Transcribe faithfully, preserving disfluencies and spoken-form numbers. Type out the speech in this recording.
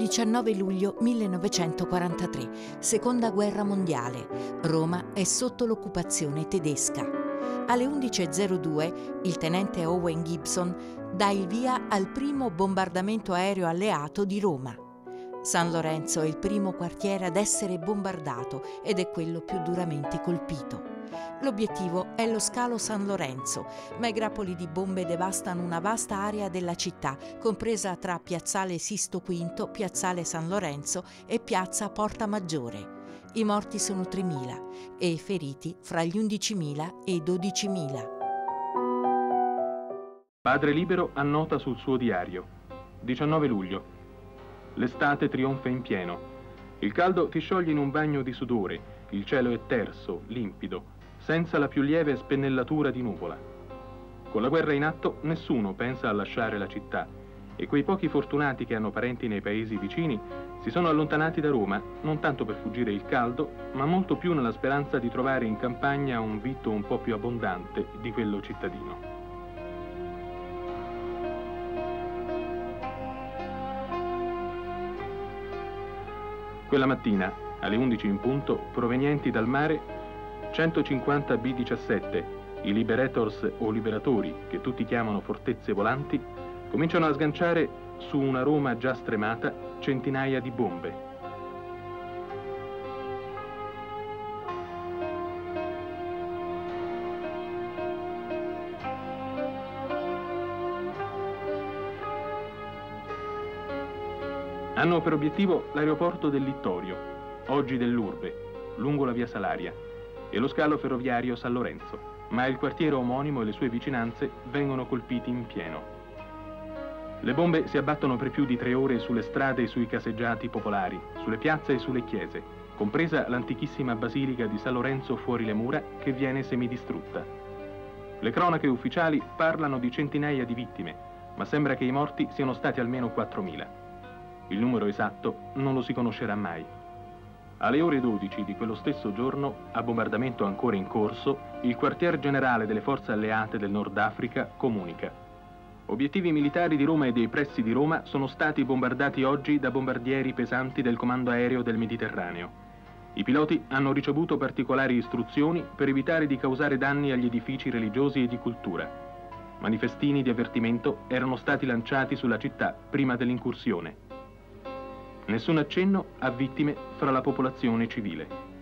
diciannove luglio millenovecentoquarantatré, Seconda Guerra Mondiale. Roma è sotto l'occupazione tedesca. Alle undici e zero due il tenente Owen Gibson dà il via al primo bombardamento aereo alleato di Roma. San Lorenzo è il primo quartiere ad essere bombardato ed è quello più duramente colpito. L'obiettivo è lo scalo San Lorenzo, ma i grappoli di bombe devastano una vasta area della città, compresa tra Piazzale Sisto V, Piazzale San Lorenzo e Piazza Porta Maggiore. I morti sono tremila e i feriti fra gli undicimila e i dodicimila. Padre Libero annota sul suo diario. diciannove luglio. L'estate trionfa in pieno. Il caldo ti scioglie in un bagno di sudore, il cielo è terso, limpido, senza la più lieve spennellatura di nuvola. Con la guerra in atto nessuno pensa a lasciare la città e quei pochi fortunati che hanno parenti nei paesi vicini si sono allontanati da Roma non tanto per fuggire il caldo, ma molto più nella speranza di trovare in campagna un vitto un po' più abbondante di quello cittadino. Quella mattina, alle undici in punto, provenienti dal mare, centocinquanta B diciassette, i Liberators o Liberatori, che tutti chiamano fortezze volanti, cominciano a sganciare su una Roma già stremata centinaia di bombe. Hanno per obiettivo l'aeroporto del Littorio, oggi dell'Urbe, lungo la via Salaria, e lo scalo ferroviario San Lorenzo, ma il quartiere omonimo e le sue vicinanze vengono colpiti in pieno. Le bombe si abbattono per più di tre ore sulle strade e sui caseggiati popolari, sulle piazze e sulle chiese, compresa l'antichissima basilica di San Lorenzo fuori le mura che viene semidistrutta. Le cronache ufficiali parlano di centinaia di vittime, ma sembra che i morti siano stati almeno quattromila. Il numero esatto non lo si conoscerà mai. Alle ore dodici di quello stesso giorno, a bombardamento ancora in corso, il quartier generale delle forze alleate del Nord Africa comunica: obiettivi militari di Roma e dei pressi di Roma sono stati bombardati oggi da bombardieri pesanti del Comando Aereo del Mediterraneo. I piloti hanno ricevuto particolari istruzioni per evitare di causare danni agli edifici religiosi e di cultura. Manifestini di avvertimento erano stati lanciati sulla città prima dell'incursione. Nessun accenno a vittime fra la popolazione civile.